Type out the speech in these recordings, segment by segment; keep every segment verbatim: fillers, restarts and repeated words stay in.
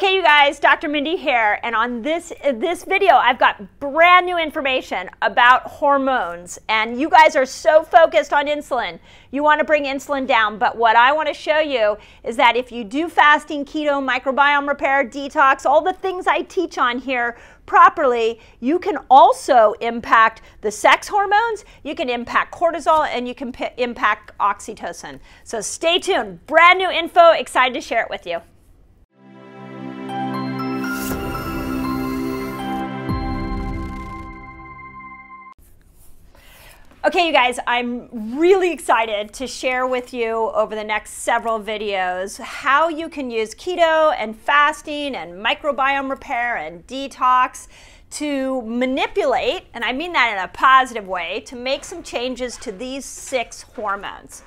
Okay, you guys, Doctor Mindy here, and on this this video, I've got brand new information about hormones. And you guys are so focused on insulin. You want to bring insulin down, but what I want to show you is that if you do fasting, keto, microbiome repair, detox, all the things I teach on here properly, you can also impact the sex hormones, you can impact cortisol, and you can impact oxytocin. So stay tuned. Brand new info, excited to share it with you. Okay, you guys, I'm really excited to share with you over the next several videos how you can use keto and fasting and microbiome repair and detox to manipulate, and I mean that in a positive way, to make some changes to these six hormones.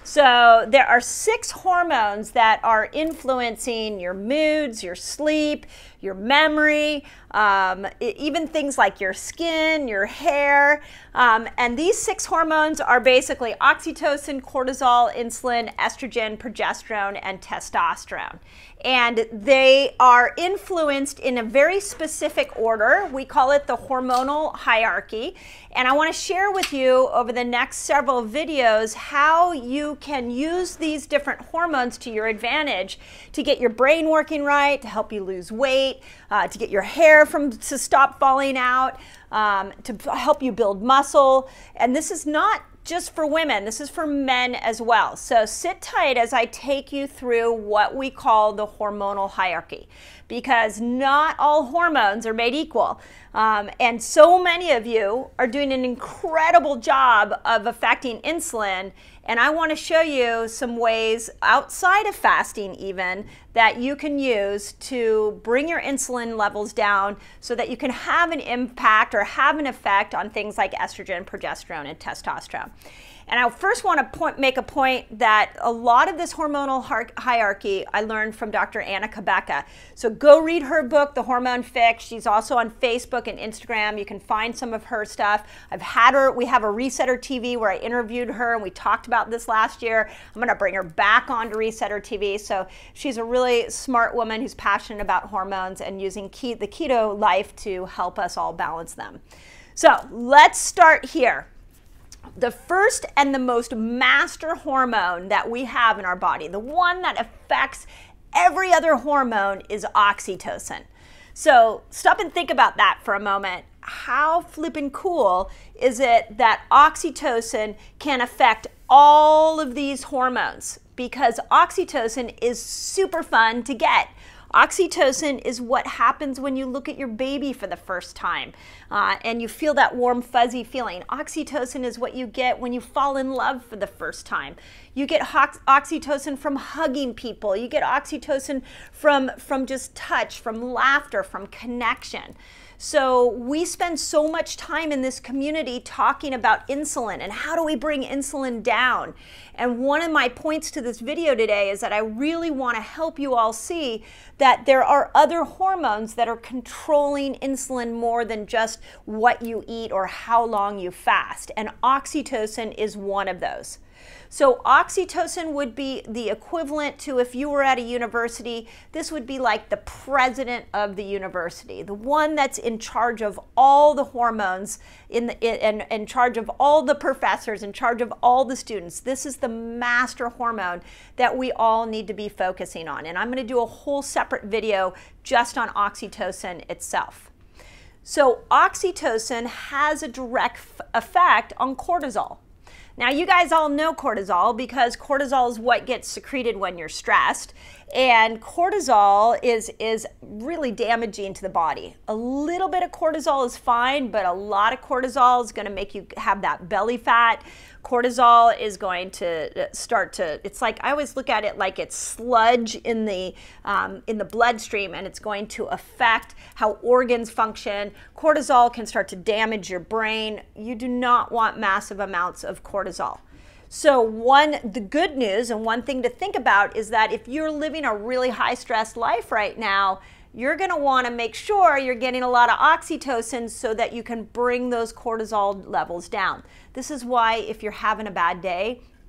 So there are six hormones that are influencing your moods, your sleep, your memory, um, even things like your skin, your hair. Um, and these six hormones are basically oxytocin, cortisol, insulin, estrogen, progesterone, and testosterone. And they are influenced in a very specific order. We call it the hormonal hierarchy. And I want to share with you over the next several videos how you can use these different hormones to your advantage to get your brain working right, to help you lose weight, uh, to get your hair from to stop falling out, um, to help you build muscle. And this is not just for women, this is for men as well. So sit tight as I take you through what we call the hormonal hierarchy, because not all hormones are made equal. Um, and so many of you are doing an incredible job of affecting insulin, and I want to show you some ways outside of fasting even that you can use to bring your insulin levels down so that you can have an impact or have an effect on things like estrogen, progesterone, and testosterone. And I first want to point, make a point that a lot of this hormonal hierarchy I learned from Doctor Anna Cabeca. So go read her book, The Hormone Fix. She's also on Facebook and Instagram. You can find some of her stuff. I've had her, we have a Resetter T V where I interviewed her and we talked about this last year. I'm going to bring her back onto Resetter T V. So she's a really smart woman who's passionate about hormones and using ke- the keto life to help us all balance them. So let's start here. The first and the most master hormone that we have in our body, the one that affects every other hormone, is oxytocin. So stop and think about that for a moment. How flippin' cool is it that oxytocin can affect all of these hormones? Because oxytocin is super fun to get. Oxytocin is what happens when you look at your baby for the first time uh, and you feel that warm, fuzzy feeling. Oxytocin is what you get when you fall in love for the first time. You get oxytocin from hugging people. You get oxytocin from, from just touch, from laughter, from connection. So we spend so much time in this community talking about insulin and how do we bring insulin down. And one of my points to this video today is that I really want to help you all see that there are other hormones that are controlling insulin more than just what you eat or how long you fast. And oxytocin is one of those. So oxytocin would be the equivalent to, if you were at a university, this would be like the president of the university, the one that's in charge of all the hormones, in, the, in, in charge of all the professors, in charge of all the students. This is the master hormone that we all need to be focusing on. And I'm going to do a whole separate video just on oxytocin itself. So oxytocin has a direct effect on cortisol. Now, you guys all know cortisol because cortisol is what gets secreted when you're stressed, and cortisol is, is really damaging to the body. A little bit of cortisol is fine, but a lot of cortisol is going to make you have that belly fat. Cortisol is going to start to, it's like, I always look at it like it's sludge in the, um, in the bloodstream, and it's going to affect how organs function. Cortisol can start to damage your brain. You do not want massive amounts of cortisol. So one, the good news and one thing to think about is that if you're living a really high stress life right now, you're going to want to make sure you're getting a lot of oxytocin so that you can bring those cortisol levels down. This is why if you're having a bad day,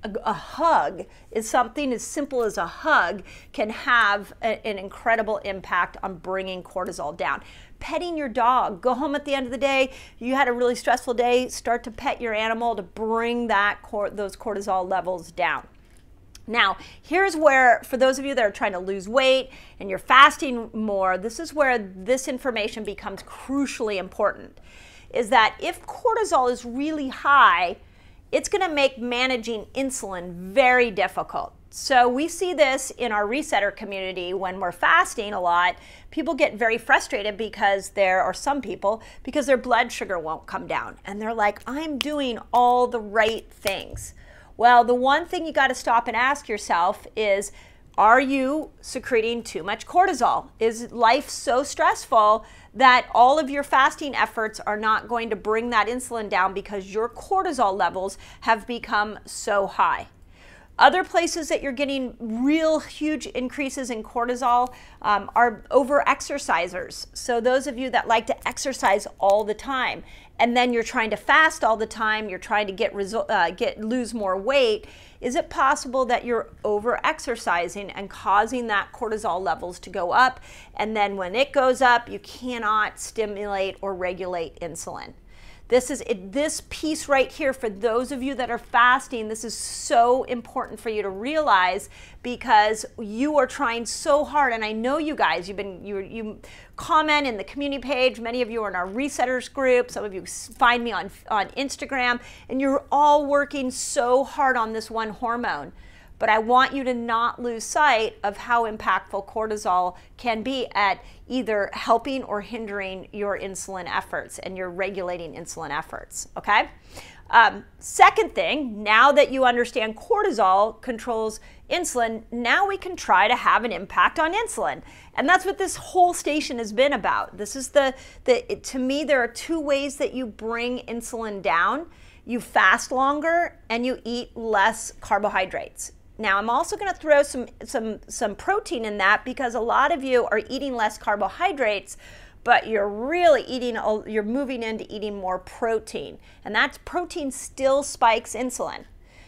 a, a hug is something as simple as a hug can have a, an incredible impact on bringing cortisol down. Petting your dog, go home at the end of the day, you had a really stressful day, start to pet your animal to bring that cor those cortisol levels down. Now, here's where, for those of you that are trying to lose weight and you're fasting more, this is where this information becomes crucially important, is that if cortisol is really high, it's going to make managing insulin very difficult. So we see this in our resetter community when we're fasting a lot. People get very frustrated because there are some people, because their blood sugar won't come down. And they're like, I'm doing all the right things. Well, the one thing you got to stop and ask yourself is, are you secreting too much cortisol? Is life so stressful that all of your fasting efforts are not going to bring that insulin down because your cortisol levels have become so high? Other places that you're getting real huge increases in cortisol um, are over-exercisers. So those of you that like to exercise all the time, and then you're trying to fast all the time, you're trying to get, uh, get lose more weight, is it possible that you're over-exercising and causing that cortisol levels to go up? And then when it goes up, you cannot stimulate or regulate insulin. This is it, this piece right here, for those of you that are fasting, this is so important for you to realize, because you are trying so hard. And I know you guys, you've been, you, you comment in the community page. Many of you are in our resetters group. Some of you find me on, on Instagram, and you're all working so hard on this one hormone. But I want you to not lose sight of how impactful cortisol can be at either helping or hindering your insulin efforts and your regulating insulin efforts, okay? Um, second thing, now that you understand cortisol controls insulin, now we can try to have an impact on insulin. And that's what this whole station has been about. This is the, the it, to me, there are two ways that you bring insulin down. You fast longer and you eat less carbohydrates. Now, I'm also going to throw some, some, some protein in that, because a lot of you are eating less carbohydrates, but you're really eating, you're moving into eating more protein. And that protein still spikes insulin.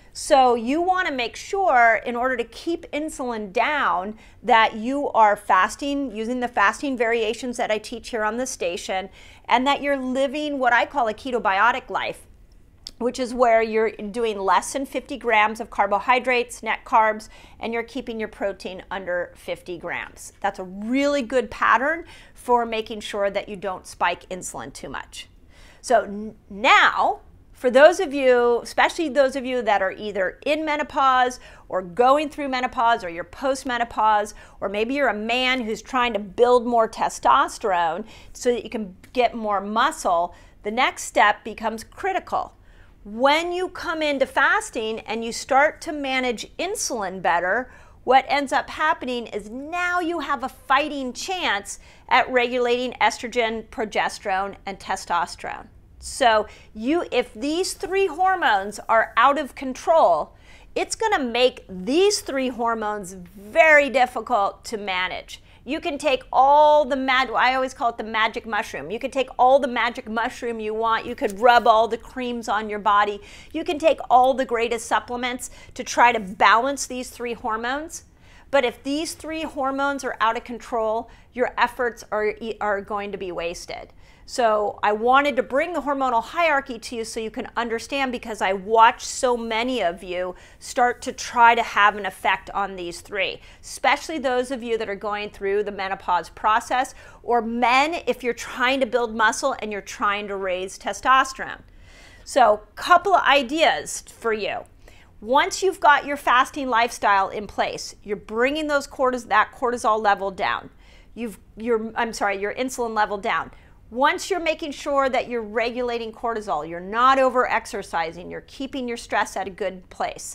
So you want to make sure, in order to keep insulin down, that you are fasting, using the fasting variations that I teach here on the station, and that you're living what I call a ketobiotic life, which is where you're doing less than fifty grams of carbohydrates, net carbs, and you're keeping your protein under fifty grams. That's a really good pattern for making sure that you don't spike insulin too much. So now, for those of you, especially those of you that are either in menopause or going through menopause, or you're post-menopause, or maybe you're a man who's trying to build more testosterone so that you can get more muscle, the next step becomes critical. When you come into fasting and you start to manage insulin better, what ends up happening is now you have a fighting chance at regulating estrogen, progesterone, and testosterone. So you, if these three hormones are out of control, it's going to make these three hormones very difficult to manage. You can take all the mag, I always call it the magic mushroom. You can take all the magic mushroom you want. You could rub all the creams on your body. You can take all the greatest supplements to try to balance these three hormones. But if these three hormones are out of control, your efforts are, are going to be wasted. So I wanted to bring the hormonal hierarchy to you so you can understand, because I watch so many of you start to try to have an effect on these three, especially those of you that are going through the menopause process, or men if you're trying to build muscle and you're trying to raise testosterone. So a couple of ideas for you. Once you've got your fasting lifestyle in place, you're bringing those cortis that cortisol level down. You've, your, I'm sorry, your insulin level down. Once you're making sure that you're regulating cortisol, you're not over-exercising, you're keeping your stress at a good place,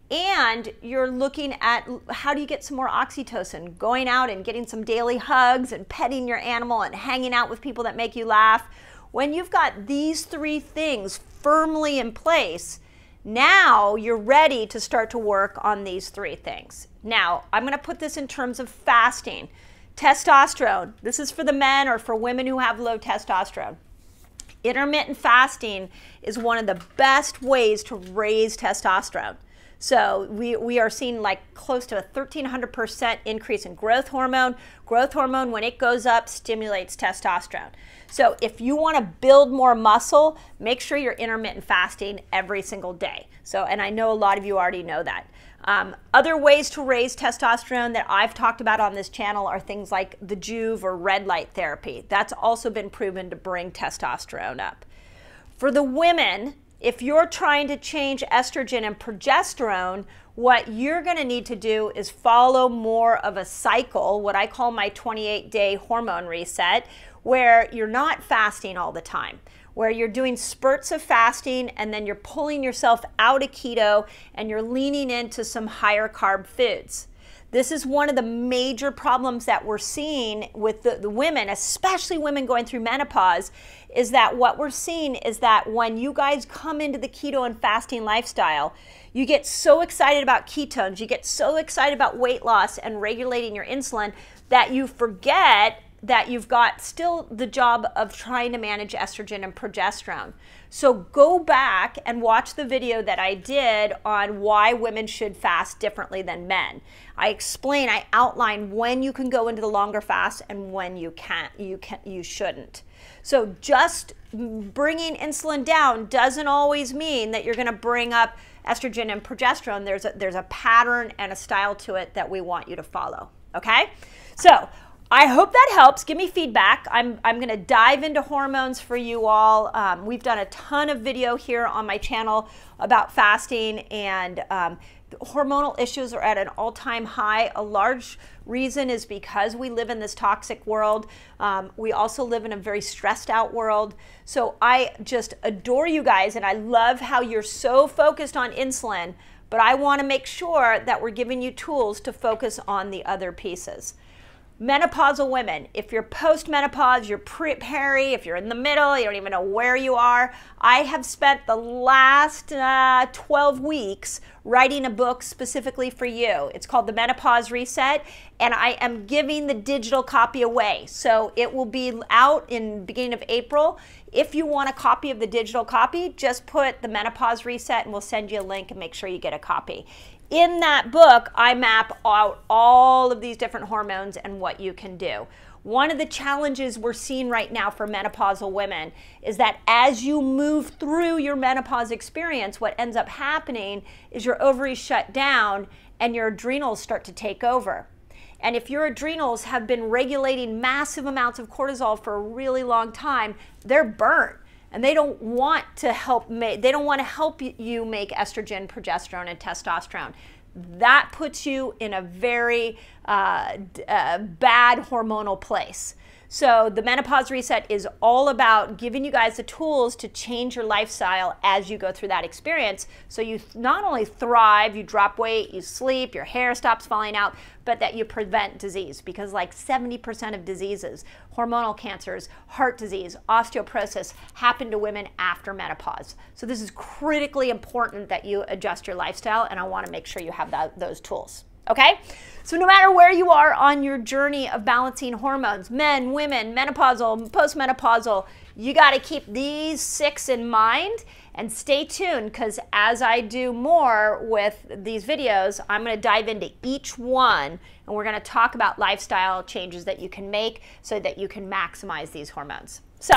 and you're looking at how do you get some more oxytocin, going out and getting some daily hugs and petting your animal and hanging out with people that make you laugh. When you've got these three things firmly in place, now you're ready to start to work on these three things. Now, I'm going to put this in terms of fasting. Testosterone, this is for the men or for women who have low testosterone. Intermittent fasting is one of the best ways to raise testosterone. So we, we are seeing like close to a thirteen hundred percent increase in growth hormone. Growth hormone, when it goes up, stimulates testosterone. So if you want to build more muscle, make sure you're intermittent fasting every single day. So, and I know a lot of you already know that. Um, other ways to raise testosterone that I've talked about on this channel are things like the Juve or red light therapy. That's also been proven to bring testosterone up. For the women, if you're trying to change estrogen and progesterone, what you're going to need to do is follow more of a cycle, what I call my twenty-eight day hormone reset, where you're not fasting all the time, where you're doing spurts of fasting and then you're pulling yourself out of keto and you're leaning into some higher carb foods. This is one of the major problems that we're seeing with the, the women, especially women going through menopause, is that what we're seeing is that when you guys come into the keto and fasting lifestyle, you get so excited about ketones, you get so excited about weight loss and regulating your insulin that you forget that you've got still the job of trying to manage estrogen and progesterone. So go back and watch the video that I did on why women should fast differently than men. I explain, I outline when you can go into the longer fast and when you can't, you can, you shouldn't. So just bringing insulin down doesn't always mean that you're going to bring up estrogen and progesterone. There's a, there's a pattern and a style to it that we want you to follow. Okay, so I hope that helps. Give me feedback. I'm, I'm going to dive into hormones for you all. Um, we've done a ton of video here on my channel about fasting, and um, hormonal issues are at an all-time high. A large reason is because we live in this toxic world. Um, we also live in a very stressed out world. So I just adore you guys, and I love how you're so focused on insulin, but I want to make sure that we're giving you tools to focus on the other pieces. Menopausal women, if you're post-menopause, you're pre-peri, if you're in the middle, you don't even know where you are, I have spent the last uh, twelve weeks writing a book specifically for you. It's called The Menopause Reset, and I am giving the digital copy away. So it will be out in the beginning of April. If you want a copy of the digital copy, just put The Menopause Reset and we'll send you a link and make sure you get a copy. In that book, I map out all of these different hormones and what you can do. One of the challenges we're seeing right now for menopausal women is that as you move through your menopause experience, what ends up happening is your ovaries shut down and your adrenals start to take over. And if your adrenals have been regulating massive amounts of cortisol for a really long time, they're burnt. And they don't want to help make, they don't want to help you make estrogen, progesterone, and testosterone. That puts you in a very uh, uh, bad hormonal place. So the Menopause Reset is all about giving you guys the tools to change your lifestyle as you go through that experience. So you not only thrive, you drop weight, you sleep, your hair stops falling out, but that you prevent disease, because like seventy percent of diseases, hormonal cancers, heart disease, osteoporosis, happen to women after menopause. So this is critically important that you adjust your lifestyle, and I want to make sure you have that, those tools. Okay? So no matter where you are on your journey of balancing hormones, men, women, menopausal, postmenopausal, you got to keep these six in mind and stay tuned, because as I do more with these videos, I'm going to dive into each one and we're going to talk about lifestyle changes that you can make so that you can maximize these hormones. So,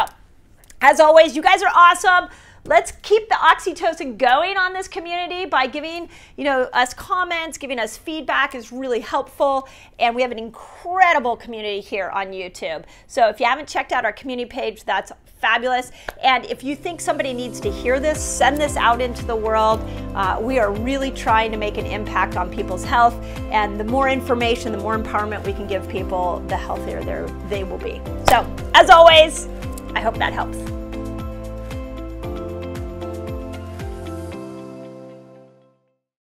as always, you guys are awesome. Let's keep the oxytocin going on this community by giving, you know, us comments, giving us feedback is really helpful. And we have an incredible community here on YouTube. So if you haven't checked out our community page, that's fabulous. And if you think somebody needs to hear this, send this out into the world. Uh, we are really trying to make an impact on people's health. And the more information, the more empowerment we can give people, the healthier they will be. So as always, I hope that helps.